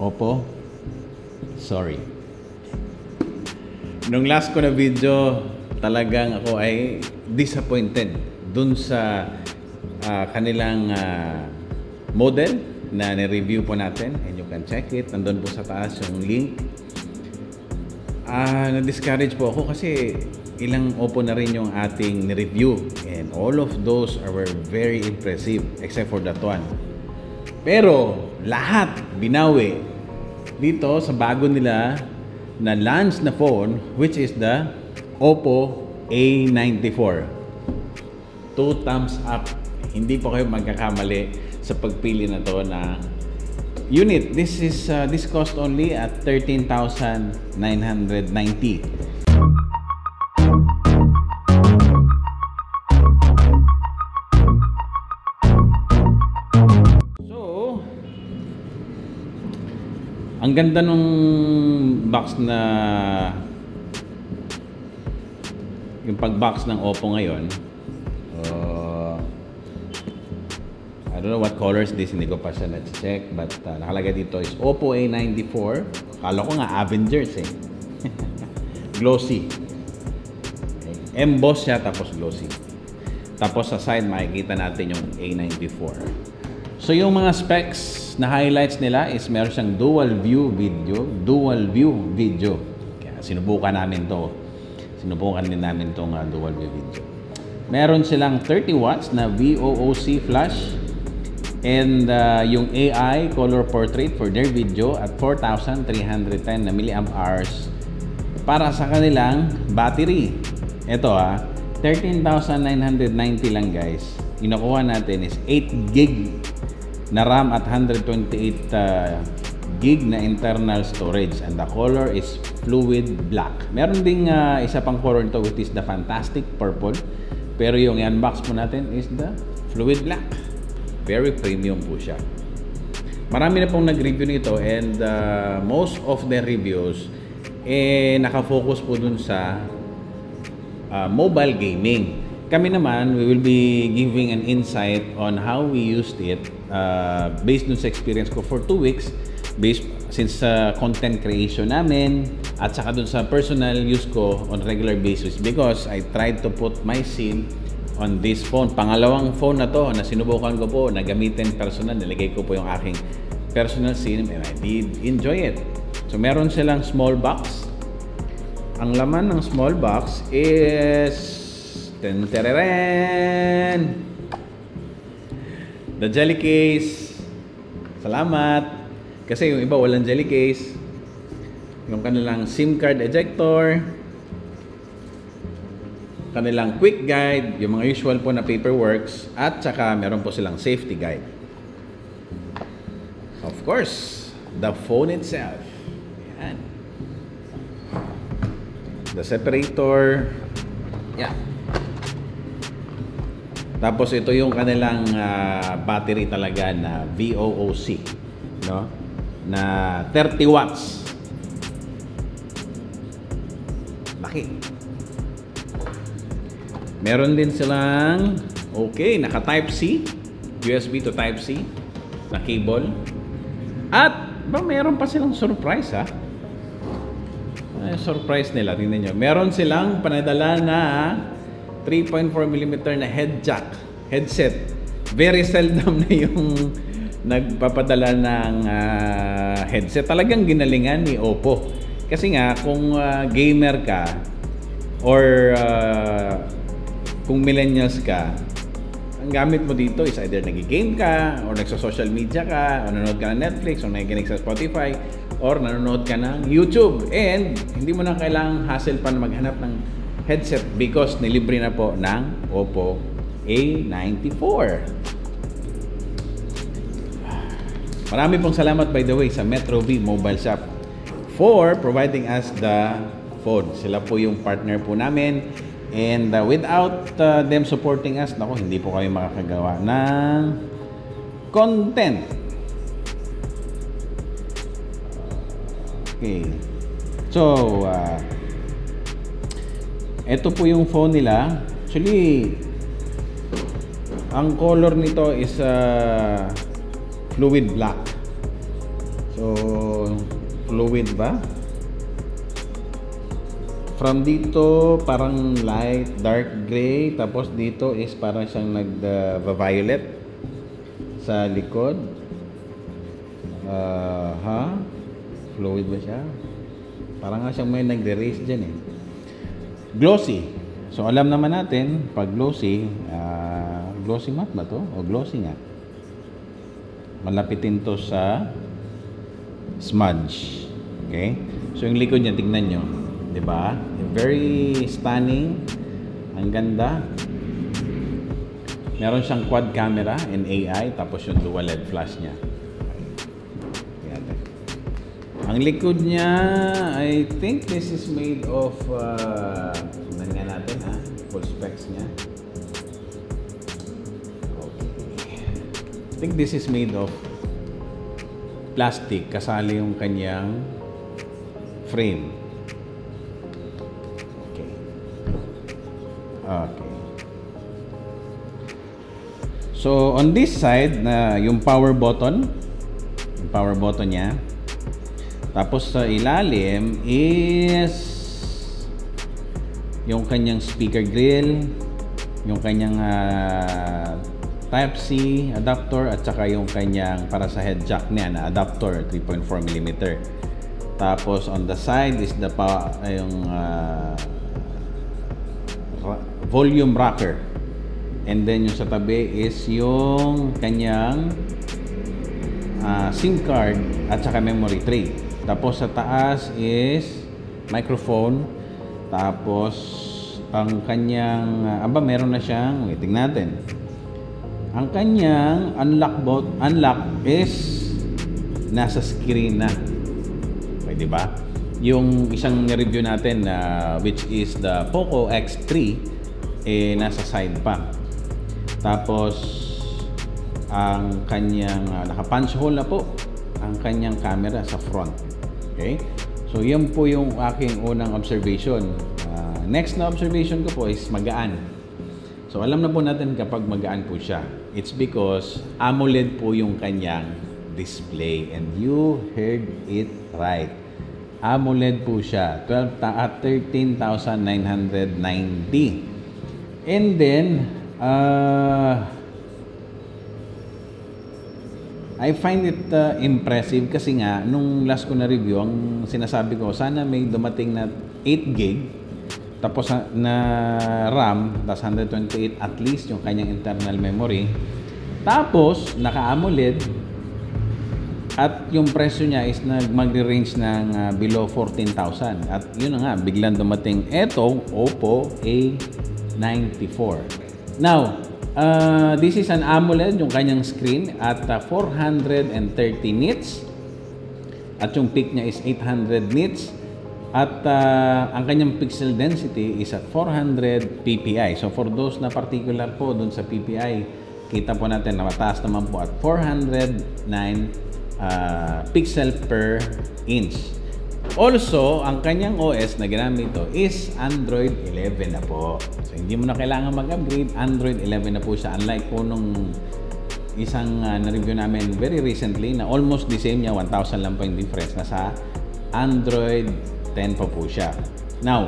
Oppo, sorry. Nung last ko na video, talagang ako ay disappointed dun sa kanilang model na ni-review po natin, and you can check it. Nandun po sa taas yung link. Na-discourage po ako kasi ilang Oppo na rin yung ating ni-review, and all of those were very impressive except for that one. Pero lahat binawi dito sa bago nila na launch na phone, which is the Oppo A94. 2 thumbs up. Hindi po kayo magkakamali sa pagpili na to na unit. This cost only at 13,990. So, ang ganda nung box na yung pag-box ng Oppo ngayon. I don't know what colors this, hindi ko pa siya na-check, but nakalagay dito is Oppo A94. Kala ko nga Avengers eh. Glossy. Okay. Emboss siya tapos glossy. Tapos sa side makikita natin yung A94. So yung mga specs na highlights nila is meron siyang dual view video. Kaya sinubukan namin to. Sinubukan din namin tong dual view video. Meron silang 30 watts na VOOC flash. And yung AI color portrait for their video at 4,310 na milliamp hours para sa kanilang battery. Ito 13,990 lang guys. Inakuha natin is 8 gig na RAM at 128 gig na internal storage, and the color is fluid black. Meron ding isa pang color nito which is the fantastic purple, pero yung i-unbox po natin is the fluid black. Very premium po siya. Marami na pong nag-review nito, and most of the reviews nakafocus po dun sa mobile gaming. Kami naman, we will be giving an insight on how we used it based dun sa experience ko for 2 weeks, since content creation namin at saka dun sa personal use ko on regular basis, because I tried to put my SIM on this phone. Pangalawang phone na to na sinubukan ko po na gamitin personal. Nilagay ko po yung aking personal SIM, and I did enjoy it. So meron silang small box. Ang laman ng small box is tentereren, the jelly case. Salamat. Kasi yung iba walang jelly case. Yung kanilang SIM card ejector, kanilang quick guide, yung mga usual po na paperworks, at saka meron po silang safety guide. Of course, the phone itself. Yan. The separator. Yeah. Tapos ito yung kanilang battery talaga na VOOC, no? Na 30 watts. Laki. Meron din silang naka Type-C, USB to Type-C na cable. At meron pa silang surprise surprise nila, tingnan nyo. Meron silang panadala na 3.4mm na headset. Very seldom na yung nagpapadala ng headset. Talagang ginalingan ni Oppo. Kasi nga, kung gamer ka or kung millennials ka, ang gamit mo dito is either nag-game ka, or nagsa-social media ka, o nanonood ka ng Netflix, o nakikinig sa Spotify, or nanonood ka ng YouTube. And hindi mo na kailangang hassle pa na maghanap ng headset because nilibre na po ng Oppo A94. Marami pong salamat, by the way, sa Metro V Mobile Shop for providing us the phone. Sila po yung partner po namin. And without them supporting us, hindi po kami makakagawa ng content. Okay. So, ito po yung phone nila. Actually, ang color nito is fluid black. So So, fluid ba? From dito, parang light, dark gray. Tapos dito is parang siyang nag-violet sa likod. Fluid ba siya? Parang nga siyang may nagre-raise dyan eh. Glossy. So, alam naman natin, pag glossy, glossy matte ba to? O glossy nga. Malapitin to sa smudge. Okay? So, yung likod niya, tignan nyo. Diba? Very stunning. Ang ganda. Meron siyang quad camera and AI, tapos yung dual LED flash niya. Yan. Ang likod niya, I think this is made of, tignan nga natin ha, full specs niya. Okay. I think this is made of plastic, kasali yung kanyang frame. Okay. So, on this side, yung power button niya. Tapos sa ilalim is yung kanyang speaker grill, yung kanyang Type-C adapter, at saka yung kanyang para sa head jack niya na adapter, 3.4mm. Tapos on the side is the yung volume rocker, and then yung sa tabi is yung kanyang SIM card at saka memory tray. Tapos sa taas is microphone. Tapos ang kanyang meron na siyang, tingnan natin. Ang kanyang unlock is nasa screen na. Okay, di ba? Yung isang review natin which is the Poco X3 nasa side pa. Tapos ang kanyang naka-punch hole na po ang kanyang camera sa front. Okay? So yan po yung aking unang observation. Next na observation ko po is magaan. So alam na po natin kapag magaan po siya. It's because AMOLED po yung kanyang display, and you heard it right. AMOLED po siya, 13,990. And then, I find it impressive kasi nga, nung last ko na review, ang sinasabi ko, sana may dumating na 8 gig, tapos na RAM, tapos 128 at least yung kanyang internal memory, tapos naka-AMOLED, at yung presyo niya is magre-range ng below 14,000. At yun na nga, biglang dumating etong Oppo A94. Now, this is an AMOLED, yung kanyang screen at 430 nits. At yung peak niya is 800 nits. At ang kanyang pixel density is at 400 ppi. So for those na particular po dun sa ppi, kita po natin na mataas naman po at 409 pixel per inch. Also, ang kanyang OS na ginamit ito is Android 11 na po. So, hindi mo na kailangan mag-upgrade. Android 11 na po siya. Unlike po nung isang na-review namin very recently na almost the same niya, 1,000 lang po yung difference. Nasa Android 10 pa po siya. Now,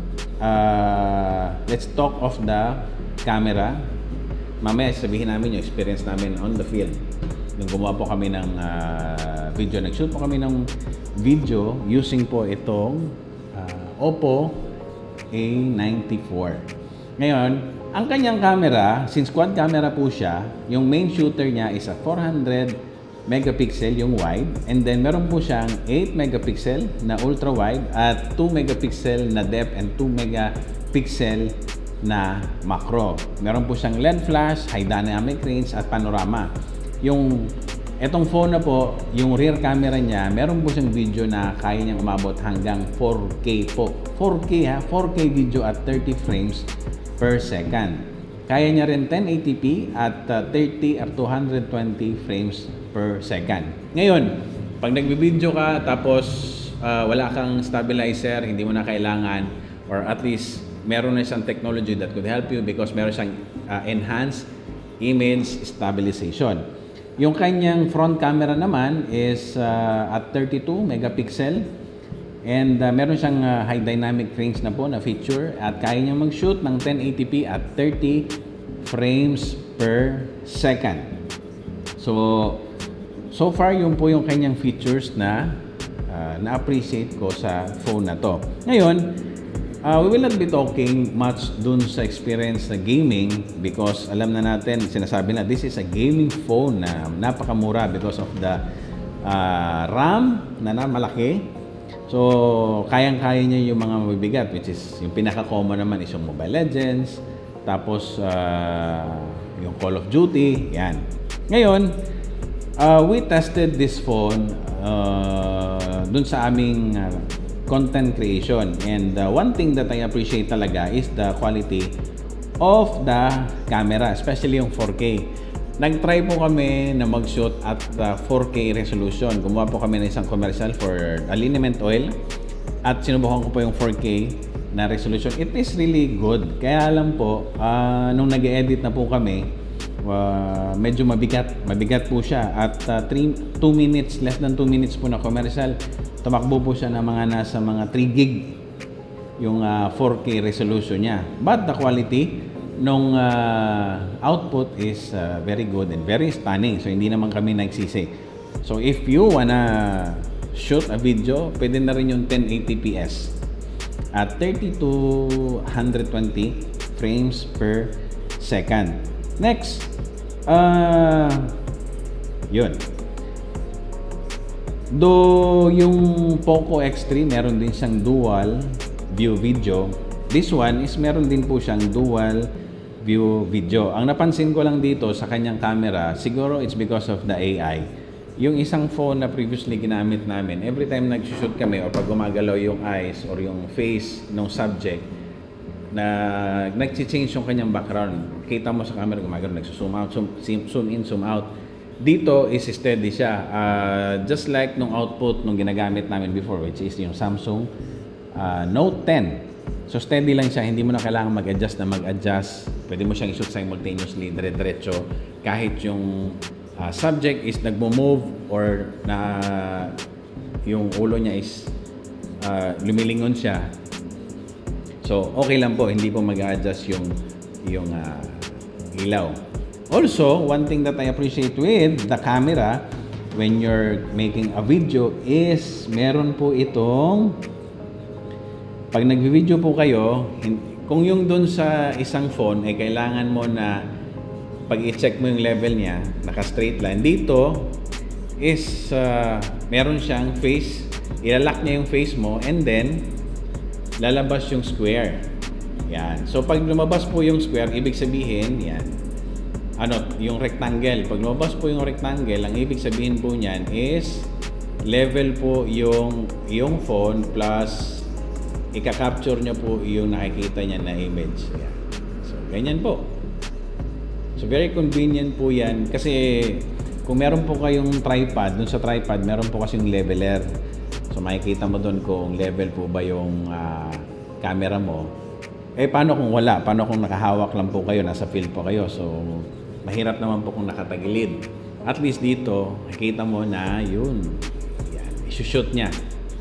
let's talk of the camera. Mamaya sabihin namin yung experience namin on the field. Nung gumawa po kami ng video, nag-shoot po kami ng video using po itong Oppo A94. Ngayon, ang kanyang camera, since quad camera po siya, yung main shooter niya is a 400 megapixel yung wide, and then meron po siyang 8 megapixel na ultra wide at 2 megapixel na depth and 2 megapixel na macro. Meron po siyang LED flash, high dynamic range at panorama. Etong phone na po, yung rear camera niya, meron po siyang video na kaya niyang umabot hanggang 4K po. 4K ha, 4K video at 30 frames per second. Kaya niya rin 1080p at 30 or 220 frames per second. Ngayon, pag nagbibideo ka tapos wala kang stabilizer, hindi mo na kailangan, or at least meron na siyang technology that could help you because meron siyang enhanced image stabilization. Yung kanyang front camera naman is at 32 megapixel. And meron siyang high dynamic range na po na feature. At kaya niya mag-shoot ng 1080p at 30 frames per second. So far, yun po yung kanyang features na na-appreciate ko sa phone na to. Ngayon, we will not be talking much dun sa experience na gaming because alam na natin, sinasabi na this is a gaming phone na napakamura because of the RAM na malaki. So, kayang-kaya niya yung mga mabibigat, which is yung pinaka-common naman is yung Mobile Legends, tapos yung Call of Duty, yan. Ngayon, we tested this phone dun sa aming content creation. And one thing that I appreciate talaga is the quality of the camera, especially yung 4K. Nag-try po kami na mag-shoot at 4K resolution. Gumawa po kami ng isang commercial for liniment oil at sinubukan ko po yung 4K na resolution. It is really good. Kaya alam po, nung nag-edit na po kami, medyo mabigat po siya. At 2 minutes, less than 2 minutes po na commercial, tumakbo po siya ng mga nasa mga 3 gig yung 4K resolution niya. But the quality nung output is very good and very stunning. So, hindi naman kami nagsisi. So, if you wanna shoot a video, pwede na rin yung 1080ps at 30 to 120 frames per second. Next, yun. Do yung Poco X3, meron din siyang dual view video. This one is meron din po siyang dual view video. Ang napansin ko lang dito sa kanyang camera, siguro it's because of the AI. Yung isang phone na previously ginamit namin, every time nag-shoot kami or pag gumagalaw yung eyes or yung face ng subject, na nag-change yung kanyang background. Kita mo sa camera gumagalaw, nagsusum out, zoom in, zoom out. Dito is steady siya. Just like nung output nung ginagamit namin before, which is yung Samsung Note 10. So steady lang siya, hindi mo na kailangan mag-adjust na mag-adjust. Pwede mo siyang i-shoot simultaneously, dire-diretso. Kahit yung subject is nagmo-move or na yung ulo niya is lumilingon siya. So okay lang po, hindi po mag-adjust yung ilaw. Also, one thing that I appreciate with the camera when you're making a video is meron po itong pag nag-video po kayo, kung yung dun sa isang phone ay kailangan mo na pag i-check mo yung level niya, naka-straight line. Dito is meron siyang face, ilalak niya yung face mo and then lalabas yung square. Yan. So pag lumabas po yung square, ibig sabihin, yan. Yung rectangle. Pag lumabas po yung rectangle, ang ibig sabihin po niyan is level po yung phone plus ika-capture nyo po yung nakikita niya na image. Yan. So, ganyan po. So, very convenient po yan. Kasi, kung meron po kayong tripod, dun sa tripod, meron po kasing leveler. So, makikita mo dun kung level po ba yung camera mo. Paano kung wala? Paano kung nakahawak lang po kayo, nasa field po kayo? So, mahirap naman po kung nakatagilid. At least dito, makikita mo na yun. Yan. I-shoot niya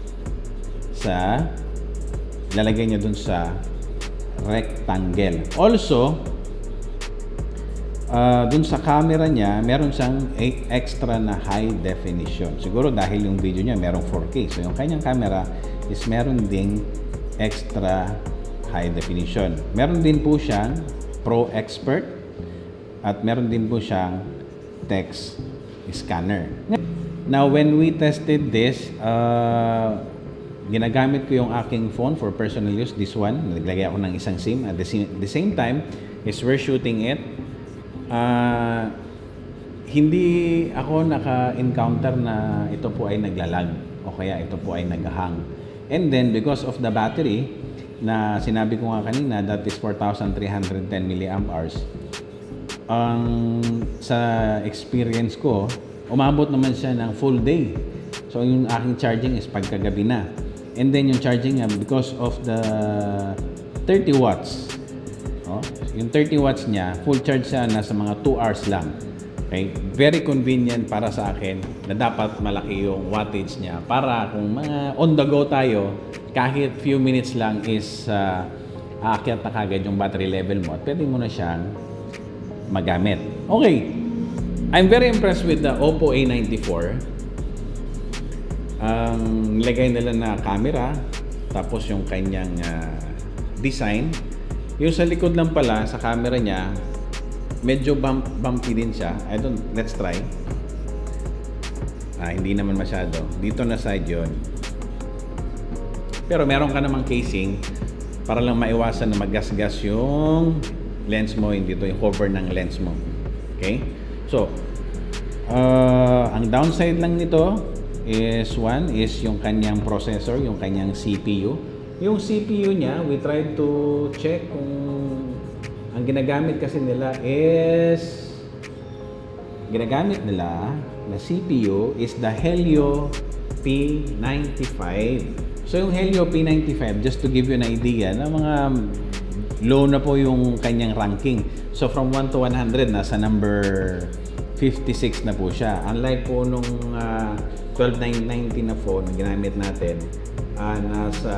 sa lalagay niya dun sa rectangle. Also, dun sa camera niya, meron siyang extra na high definition. Siguro dahil yung video niya merong 4K. So, yung kanyang camera is meron ding extra high definition. Meron din po siyang Pro Expert at meron din po siyang text scanner. Now, when we tested this, ginagamit ko yung aking phone for personal use, this one. Naglagay ako ng isang SIM. At the same time, is we're shooting it. Hindi ako naka-encounter na ito po ay naglalag o kaya ito po ay nag-hang. And then, because of the battery, na sinabi ko nga kanina, that is 4,310 mAh. Sa experience ko, umabot naman siya ng full day. So, yung aking charging is pagkagabi na. And then yung charging niya, because of the 30 watts, yung 30 watts niya, full charge siya nasa mga 2 hours lang. Okay? Very convenient para sa akin na dapat malaki yung wattage niya para kung mga on the go tayo, kahit few minutes lang is aakyat na kagad yung battery level mo at pwede mo na siyang magamit. Okay. I'm very impressed with the Oppo A94. Ang nilagay nila na camera, tapos yung kanyang design. Yung sa likod lang pala, sa camera niya, medyo bumpy din siya. Let's try. Hindi naman masyado. Dito na side yun. Pero meron ka namang casing para lang maiwasan na magasgas yung lens mo, hindi dito yung cover ng lens mo. Okay? So, ang downside lang nito is yung kanyang processor, yung kanyang CPU. Yung CPU niya, we tried to check kung ang ginagamit kasi nila is na CPU is the Helio P95. So yung Helio P95, just to give you an idea, na mga low na po yung kanyang ranking. So from 1 to 100, nasa number 56 na po siya. Unlike po nung 12990 na phone na ginamit natin, nasa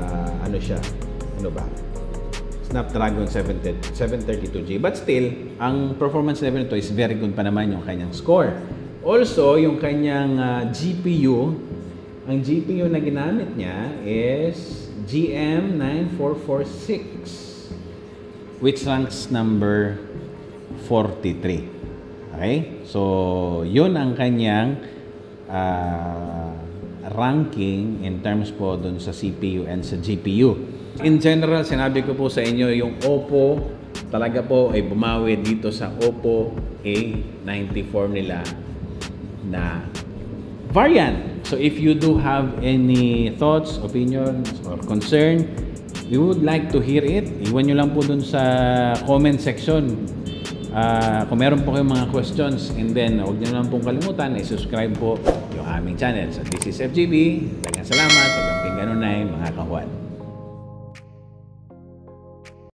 Snapdragon 732G. But still, ang performance level nito is very good pa naman yung kanyang score. Also, yung kanyang GPU, ang GPU na ginamit niya is GM9446, which ranks number 43. Okay? So, yun ang kanyang ranking in terms po dun sa CPU and sa GPU. In general, sinabi ko po sa inyo, yung Oppo talaga po ay bumawi dito sa Oppo A94 nila na variant. So if you do have any thoughts, opinions, or concern, we would like to hear it. Iwan nyo lang po dun sa comment section. Kung meron po kayong mga questions, and then huwag nyo lang pong kalimutan, i-subscribe po yung aming channel. So this is FGB. Dagang salamat. Huwag ang pinganunay, mga kahuan.